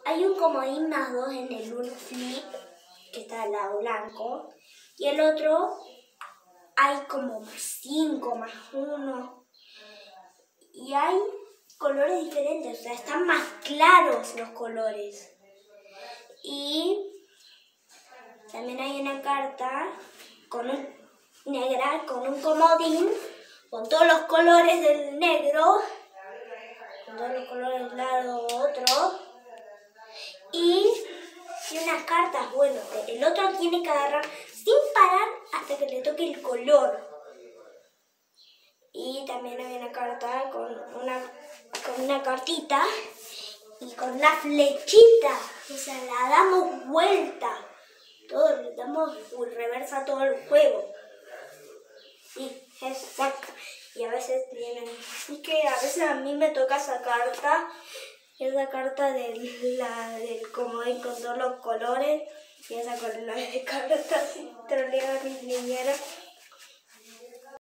hay un comodín más 2 en el uno flip, que está al lado blanco, y el otro hay como más 5, más 1, y hay colores diferentes, o sea, están más claros los colores. Y también hay una carta negra con un comodín, con todos los colores del negro, con todos los colores de un lado otro, y unas cartas, bueno, el otro tiene que agarrar sin parar hasta que le toque el color. Y también hay una carta con una cartita y con una flechita, o sea, la damos vuelta, le damos reversa a todo el juego. Sí, exacto. Y a veces tienen, es que a veces a mí me toca esa carta del comodín con todos los colores, y esa con la de cartas, trolea a mis niñeras.